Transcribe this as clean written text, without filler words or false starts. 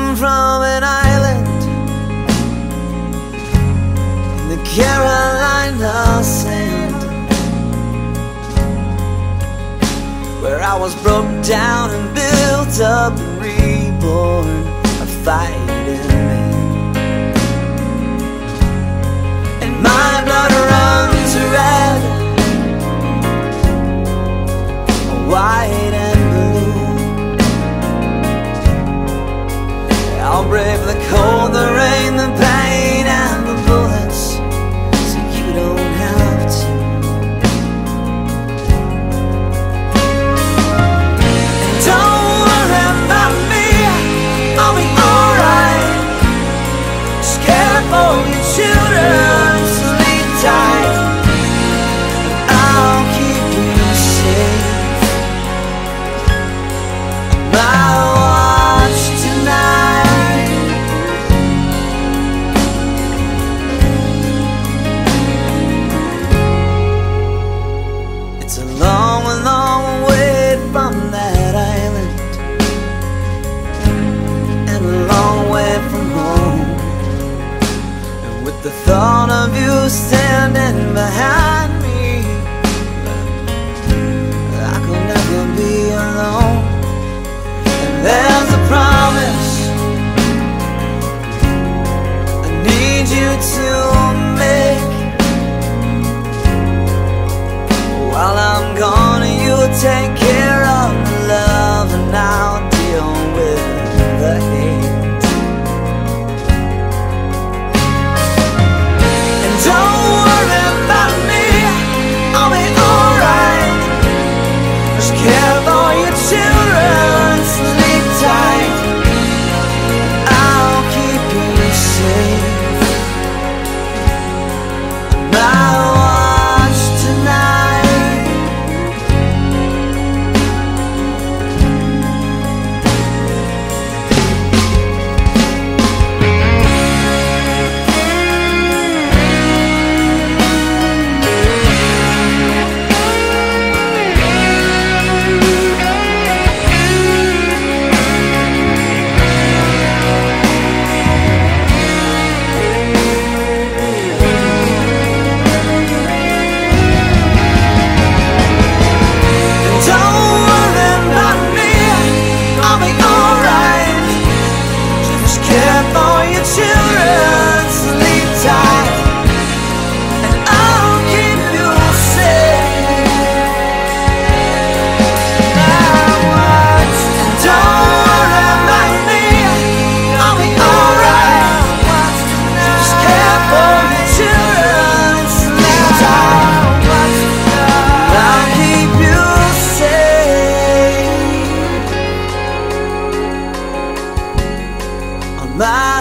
come from an island in the Carolina sand, where I was broke down and built up and reborn, a fighting man. And my blood runs red, white and blue. I'll brave the cold, the rain, the pain and the bullets, so you don't have to. And don't worry about me, I'll be alright. Just care for your children, sleep tight, and I'll keep you safe. My watch tonight. It's a long, long way from that island, and a long way from home. And with the thought of you standing behind me, I could never be alone. And there's a promise I need you to make. While I'm gone, you take care of the love, and I'll deal with the hate. And don't worry about me, I'll be alright. Just care for your children, sleep tight, I'll keep you safe. My watch tonight. My